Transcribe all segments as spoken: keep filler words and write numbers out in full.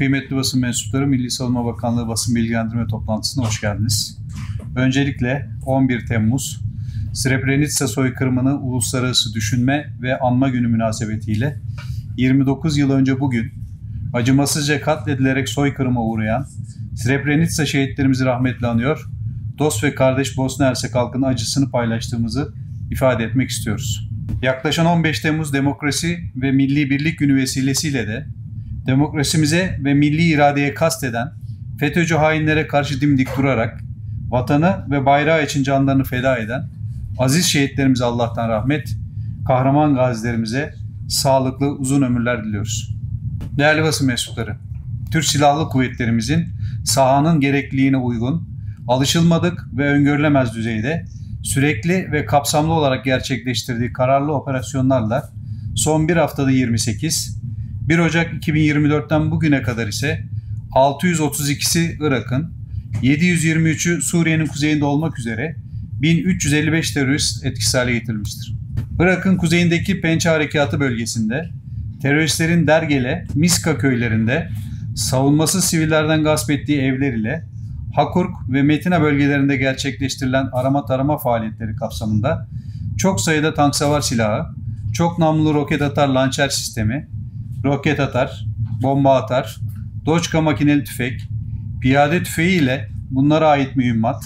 Kıymetli basın mensupları, Milli Savunma Bakanlığı basın bilgilendirme toplantısına hoş geldiniz. Öncelikle on bir Temmuz Srebrenica soykırımını uluslararası düşünme ve anma günü münasebetiyle yirmi dokuz yıl önce bugün acımasızca katledilerek soykırıma uğrayan Srebrenica şehitlerimizi rahmetle anıyor, dost ve kardeş Bosna Hersek halkının acısını paylaştığımızı ifade etmek istiyoruz. Yaklaşan on beş Temmuz Demokrasi ve Milli Birlik Günü vesilesiyle de demokrasimize ve milli iradeye kasteden FETÖ'cü hainlere karşı dimdik durarak vatanı ve bayrağı için canlarını feda eden aziz şehitlerimize Allah'tan rahmet, kahraman gazilerimize sağlıklı uzun ömürler diliyoruz. Değerli basın mensupları, Türk Silahlı Kuvvetlerimizin sahanın gerekliliğine uygun, alışılmadık ve öngörülemez düzeyde sürekli ve kapsamlı olarak gerçekleştirdiği kararlı operasyonlarla son bir haftada yirmi sekiz, bir Ocak iki bin yirmi dört'ten bugüne kadar ise altı yüz otuz ikisi Irak'ın, yedi yüz yirmi üçü Suriye'nin kuzeyinde olmak üzere bin üç yüz elli beş terörist etkisiz hale getirilmiştir. Irak'ın kuzeyindeki Pençe Harekatı bölgesinde teröristlerin Dergele, Miska köylerinde savunmasız sivillerden gasp ettiği evler ile Hakurk ve Metina bölgelerinde gerçekleştirilen arama tarama faaliyetleri kapsamında çok sayıda tank savar silahı, çok namlulu roket atar lançer sistemi, roket atar, bomba atar, Doçka makineli tüfek, piyade tüfeği ile bunlara ait mühimmat,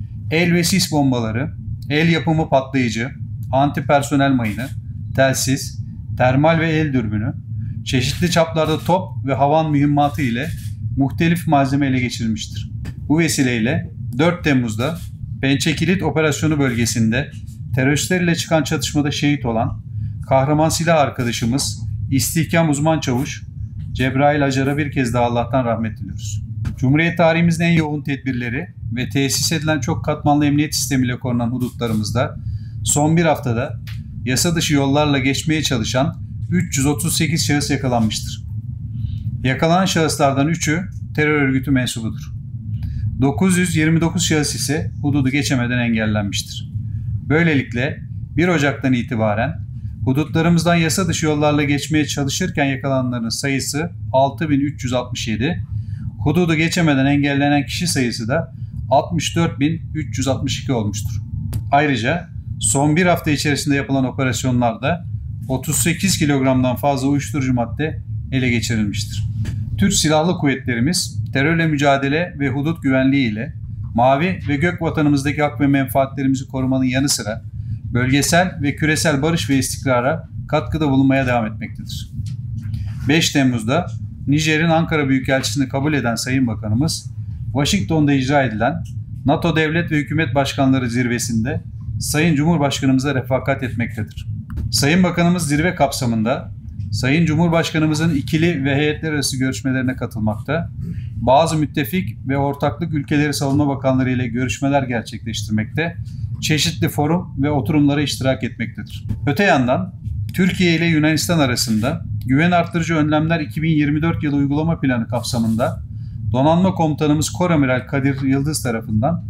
el ve sis bombaları, el yapımı patlayıcı, antipersonel mayını, telsiz, termal ve el dürbünü, çeşitli çaplarda top ve havan mühimmatı ile muhtelif malzeme ele geçirilmiştir. Bu vesileyle dört Temmuz'da Pençe Kilit Operasyonu bölgesinde teröristler ile çıkan çatışmada şehit olan kahraman silah arkadaşımız İstihkam Uzman Çavuş Cebrail Acar'a bir kez daha Allah'tan rahmet diliyoruz. Cumhuriyet tarihimizin en yoğun tedbirleri ve tesis edilen çok katmanlı emniyet sistemiyle korunan hudutlarımızda son bir haftada yasa dışı yollarla geçmeye çalışan üç yüz otuz sekiz şahıs yakalanmıştır. Yakalanan şahıslardan üçü terör örgütü mensubudur. dokuz yüz yirmi dokuz şahıs ise hududu geçemeden engellenmiştir. Böylelikle bir Ocak'tan itibaren hudutlarımızdan yasa dışı yollarla geçmeye çalışırken yakalananların sayısı altı bin üç yüz altmış yedi, hududu geçemeden engellenen kişi sayısı da altmış dört bin üç yüz altmış iki olmuştur. Ayrıca son bir hafta içerisinde yapılan operasyonlarda otuz sekiz kilogramdan fazla uyuşturucu madde ele geçirilmiştir. Türk Silahlı Kuvvetlerimiz terörle mücadele ve hudut güvenliği ile mavi ve gök vatanımızdaki hak ve menfaatlerimizi korumanın yanı sıra bölgesel ve küresel barış ve istikrara katkıda bulunmaya devam etmektedir. beş Temmuz'da Nijer'in Ankara Büyükelçisini kabul eden Sayın Bakanımız, Washington'da icra edilen NATO Devlet ve Hükümet Başkanları Zirvesi'nde Sayın Cumhurbaşkanımıza refakat etmektedir. Sayın Bakanımız zirve kapsamında Sayın Cumhurbaşkanımızın ikili ve heyetler arası görüşmelerine katılmakta, bazı müttefik ve ortaklık ülkeleri savunma bakanları ile görüşmeler gerçekleştirmekte, çeşitli forum ve oturumlara iştirak etmektedir. Öte yandan Türkiye ile Yunanistan arasında güven arttırıcı önlemler iki bin yirmi dört yılı uygulama planı kapsamında Donanma Komutanımız Koramiral Kadir Yıldız tarafından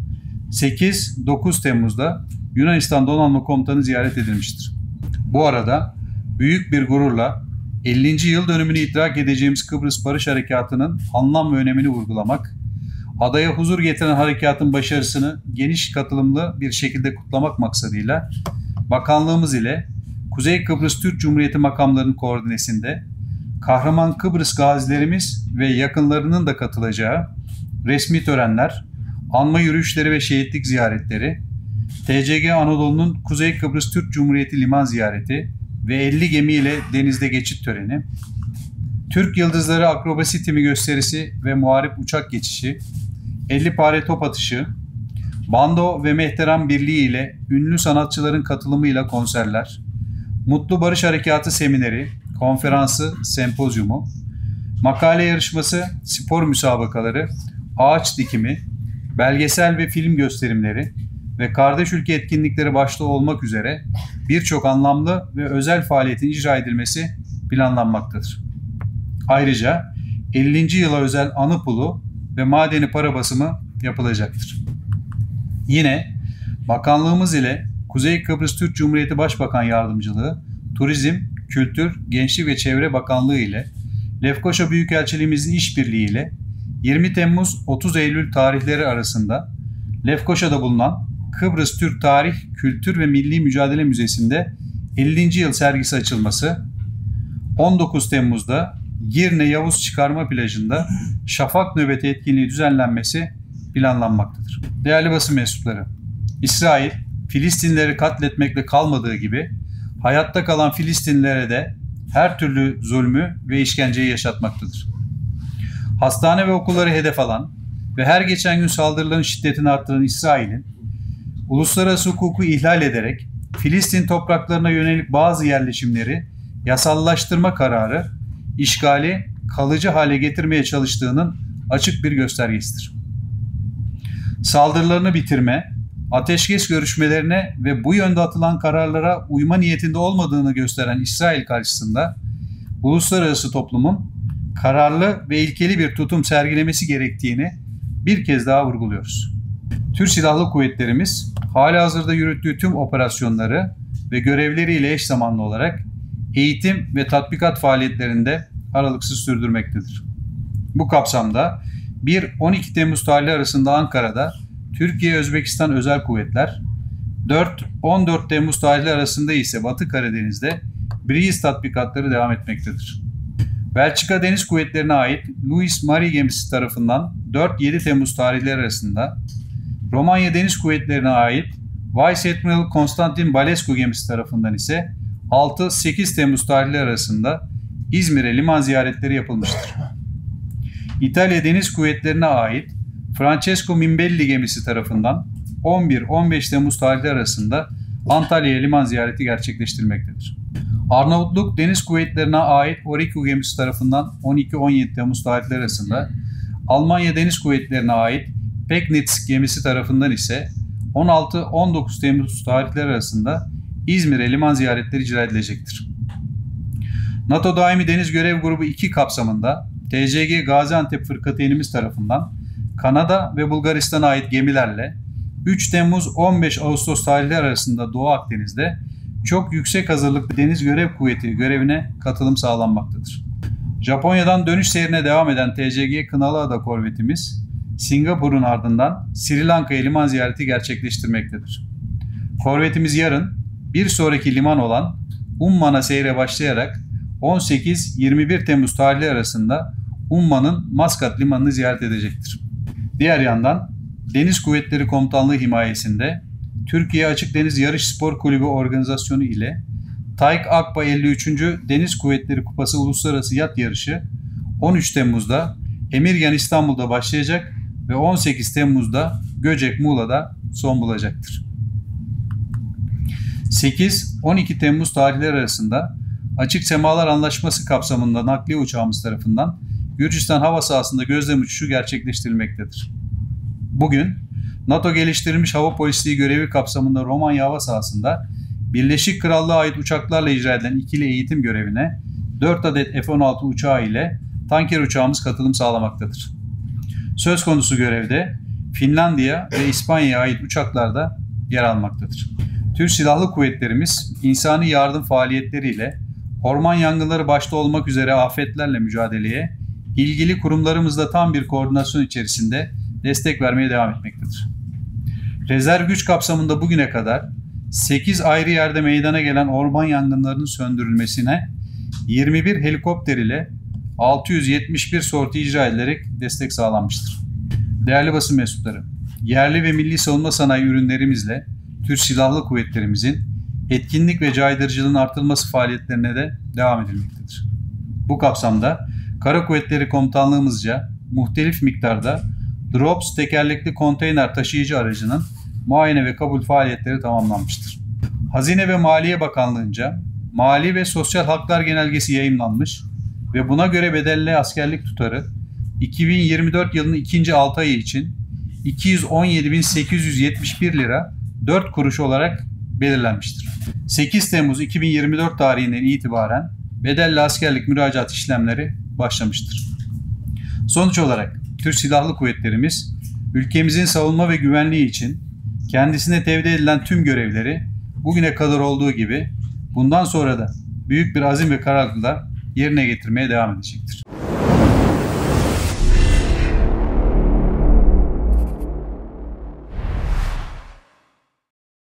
sekiz dokuz Temmuz'da Yunanistan Donanma Komutanı ziyaret edilmiştir. Bu arada büyük bir gururla ellinci yıl dönümünü idrak edeceğimiz Kıbrıs Barış Harekatı'nın anlam ve önemini vurgulamak, adaya huzur getiren harekatın başarısını geniş katılımlı bir şekilde kutlamak maksadıyla bakanlığımız ile Kuzey Kıbrıs Türk Cumhuriyeti makamlarının koordinesinde kahraman Kıbrıs gazilerimiz ve yakınlarının da katılacağı resmi törenler, anma yürüyüşleri ve şehitlik ziyaretleri, T C G Anadolu'nun Kuzey Kıbrıs Türk Cumhuriyeti liman ziyareti ve elli gemi ile denizde geçit töreni, Türk Yıldızları akrobasi timi gösterisi ve muharip uçak geçişi, elli pare top atışı, bando ve mehteran birliği ile ünlü sanatçıların katılımıyla konserler, Mutlu Barış Harekatı semineri, konferansı, sempozyumu, makale yarışması, spor müsabakaları, ağaç dikimi, belgesel ve film gösterimleri ve kardeş ülke etkinlikleri başta olmak üzere birçok anlamlı ve özel faaliyetin icra edilmesi planlanmaktadır. Ayrıca ellinci yıla özel anı pulu ve madeni para basımı yapılacaktır. Yine bakanlığımız ile Kuzey Kıbrıs Türk Cumhuriyeti Başbakan Yardımcılığı, Turizm, Kültür, Gençlik ve Çevre Bakanlığı ile Lefkoşa Büyükelçiliğimizin işbirliğiyle yirmi Temmuz otuz Eylül tarihleri arasında Lefkoşa'da bulunan Kıbrıs Türk Tarih, Kültür ve Milli Mücadele Müzesi'nde ellinci yıl sergisi açılması, on dokuz Temmuz'da Girne Yavuz Çıkarma Plajı'nda Şafak Nöbeti etkinliği düzenlenmesi planlanmaktadır. Değerli basın mensupları, İsrail, Filistinlileri katletmekle kalmadığı gibi hayatta kalan Filistinlilere de her türlü zulmü ve işkenceyi yaşatmaktadır. Hastane ve okulları hedef alan ve her geçen gün saldırıların şiddetini arttıran İsrail'in uluslararası hukuku ihlal ederek Filistin topraklarına yönelik bazı yerleşimleri yasallaştırma kararı, işgali kalıcı hale getirmeye çalıştığının açık bir göstergesidir. Saldırılarını bitirme, ateşkes görüşmelerine ve bu yönde atılan kararlara uyma niyetinde olmadığını gösteren İsrail karşısında uluslararası toplumun kararlı ve ilkeli bir tutum sergilemesi gerektiğini bir kez daha vurguluyoruz. Türk Silahlı Kuvvetlerimiz halihazırda yürüttüğü tüm operasyonları ve görevleriyle eş zamanlı olarak eğitim ve tatbikat faaliyetlerinde aralıksız sürdürmektedir. Bu kapsamda bir on iki Temmuz tarihleri arasında Ankara'da Türkiye-Özbekistan Özel Kuvvetler, dört on dört Temmuz tarihleri arasında ise Batı Karadeniz'de Breeze tatbikatları devam etmektedir. Belçika Deniz Kuvvetleri'ne ait Louis Marie gemisi tarafından dört yedi Temmuz tarihleri arasında, Romanya Deniz Kuvvetleri'ne ait Vice Admiral Konstantin Balescu gemisi tarafından ise altı sekiz Temmuz tarihleri arasında İzmir'e liman ziyaretleri yapılmıştır. İtalya Deniz Kuvvetleri'ne ait Francesco Mimbelli gemisi tarafından on bir on beş Temmuz tarihleri arasında Antalya'ya liman ziyareti gerçekleştirmektedir. Arnavutluk Deniz Kuvvetleri'ne ait Oriku gemisi tarafından on iki on yedi Temmuz tarihleri arasında, Almanya Deniz Kuvvetleri'ne ait Pegnitz gemisi tarafından ise on altı on dokuz Temmuz tarihleri arasında İzmir'e liman ziyaretleri icra edilecektir. NATO Daimi Deniz Görev Grubu iki kapsamında T C G Gaziantep Fırkateynimiz tarafından Kanada ve Bulgaristan'a ait gemilerle üç Temmuz on beş Ağustos tarihleri arasında Doğu Akdeniz'de çok yüksek hazırlıklı Deniz Görev Kuvveti görevine katılım sağlanmaktadır. Japonya'dan dönüş seyrine devam eden T C G Kınalıada korvetimiz Singapur'un ardından Sri Lanka'ya liman ziyareti gerçekleştirmektedir. Korvetimiz yarın bir sonraki liman olan Umman'a seyre başlayarak on sekiz yirmi bir Temmuz tarihleri arasında Umman'ın Maskat limanını ziyaret edecektir. Diğer yandan Deniz Kuvvetleri Komutanlığı himayesinde Türkiye Açık Deniz Yarış Spor Kulübü organizasyonu ile TAİK Akba elli üçüncü Deniz Kuvvetleri Kupası Uluslararası Yat Yarışı on üç Temmuz'da Emirgan İstanbul'da başlayacak ve on sekiz Temmuz'da Göcek Muğla'da son bulacaktır. sekiz on iki Temmuz tarihleri arasında Açık Semalar Anlaşması kapsamında nakliye uçağımız tarafından Gürcistan hava sahasında gözlem uçuşu gerçekleştirilmektedir. Bugün NATO geliştirilmiş hava polisliği görevi kapsamında Romanya hava sahasında Birleşik Krallığa ait uçaklarla icra edilen ikili eğitim görevine dört adet F on altı uçağı ile tanker uçağımız katılım sağlamaktadır. Söz konusu görevde Finlandiya ve İspanya'ya ait uçaklar da yer almaktadır. Türk Silahlı Kuvvetlerimiz insani yardım faaliyetleriyle orman yangınları başta olmak üzere afetlerle mücadeleye ilgili kurumlarımızla tam bir koordinasyon içerisinde destek vermeye devam etmektedir. Rezerv güç kapsamında bugüne kadar sekiz ayrı yerde meydana gelen orman yangınlarının söndürülmesine yirmi bir helikopter ile altı yüz yetmiş bir sorti icra edilerek destek sağlanmıştır. Değerli basın mensupları, yerli ve milli savunma sanayi ürünlerimizle Türk Silahlı Kuvvetlerimizin etkinlik ve caydırıcılığın artırılması faaliyetlerine de devam edilmektedir. Bu kapsamda Kara Kuvvetleri Komutanlığımızca muhtelif miktarda Drops tekerlekli konteyner taşıyıcı aracının muayene ve kabul faaliyetleri tamamlanmıştır. Hazine ve Maliye Bakanlığı'nca Mali ve Sosyal Haklar Genelgesi yayımlanmış ve buna göre bedelli askerlik tutarı iki bin yirmi dört yılının ikinci altı ayı için iki yüz on yedi bin sekiz yüz yetmiş bir lira dört kuruş olarak belirlenmiştir. sekiz Temmuz iki bin yirmi dört tarihinden itibaren bedelli askerlik müracaat işlemleri başlamıştır. Sonuç olarak Türk Silahlı Kuvvetlerimiz ülkemizin savunma ve güvenliği için kendisine tevdi edilen tüm görevleri bugüne kadar olduğu gibi bundan sonra da büyük bir azim ve kararlılıkla yerine getirmeye devam edecektir.